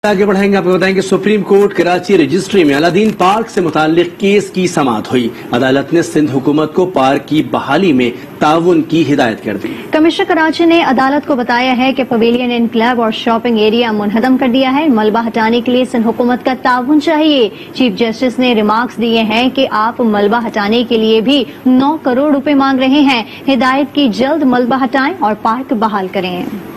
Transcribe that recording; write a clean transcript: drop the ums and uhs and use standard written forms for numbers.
आगे बढ़ाएंगे। आपको बताएंगे सुप्रीम कोर्ट कराची रजिस्ट्री में अलादीन पार्क से मुताल्लिक केस की समाअत हुई। अदालत ने सिंध हुकूमत को पार्क की बहाली में ताउन की हिदायत कर दी। कमिश्नर कराची ने अदालत को बताया है कि पवेलियन इन क्लब और शॉपिंग एरिया मुनहदम कर दिया है। मलबा हटाने के लिए सिंध हुकूमत का ताउन चाहिए। चीफ जस्टिस ने रिमार्क्स दिए हैं कि आप मलबा हटाने के लिए भी 9 करोड़ रुपए मांग रहे हैं। हिदायत की जल्द मलबा हटाएं और पार्क बहाल करें।